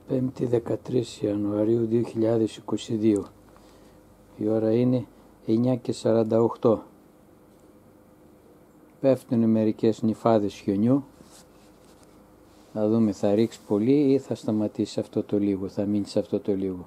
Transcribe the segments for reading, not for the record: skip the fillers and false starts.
5η 13 Ιανουαρίου 2022. Η ώρα είναι 9:48. Πέφτουν μερικές νυφάδες χιονιού. Θα δούμε, θα ρίξει πολύ ή θα σταματήσει αυτό το λίγο, θα μείνει σε αυτό το λίγο.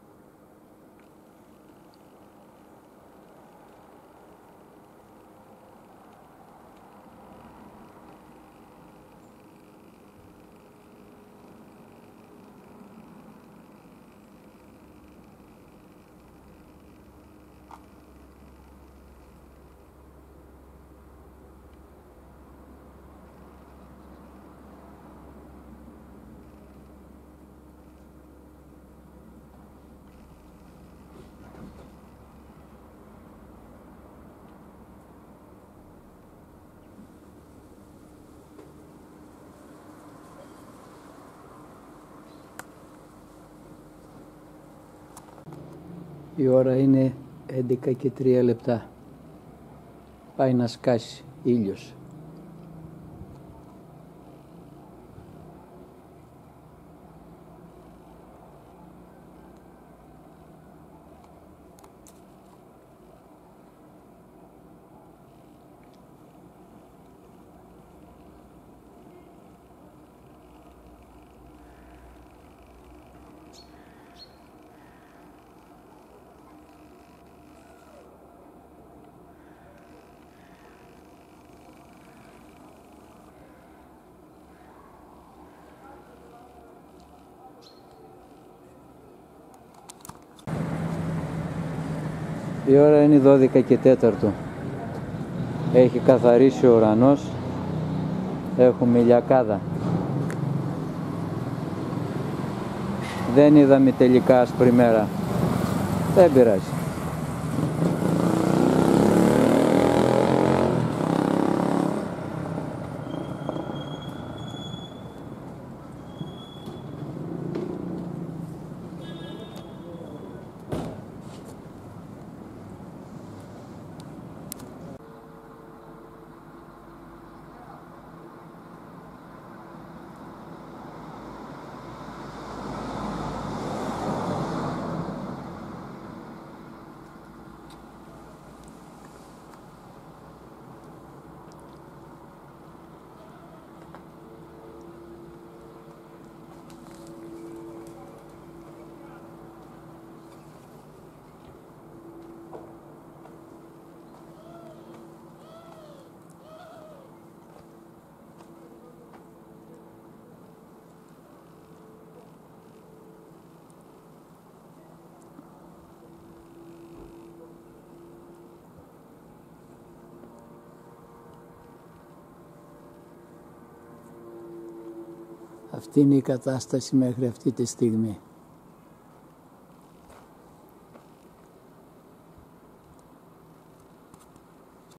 Η ώρα είναι 11:03. Πάει να σκάσει ήλιος. Η ώρα είναι 12:04. Έχει καθαρίσει ο ουρανός. Έχουμε ηλιακάδα. Δεν είδαμε τελικά άσπρη μέρα. Δεν πειράζει. Αυτή είναι η κατάσταση μέχρι αυτή τη στιγμή.